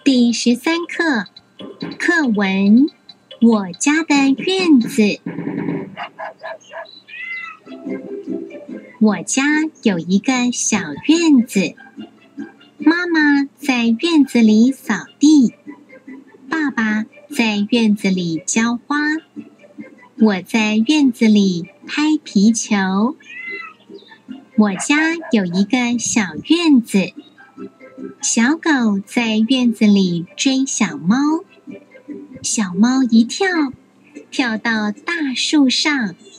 第13课课文：我家的院子。我家有一个小院子，妈妈在院子里扫地，爸爸在院子里浇花，我在院子里拍皮球。我家有一个小院子，小狗在院子里追小猫，小猫一跳，跳到大树上，